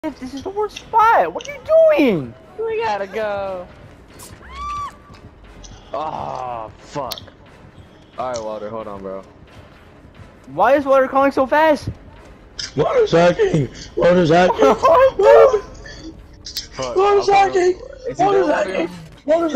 This is the worst spot. What are you doing? We gotta go. Oh, fuck. Alright, Walter, hold on, bro. Why is Water calling so fast? Water's hacking! Water's hacking! Fuck, Water's hacking! Is he Water's there, Walter? hacking! Water's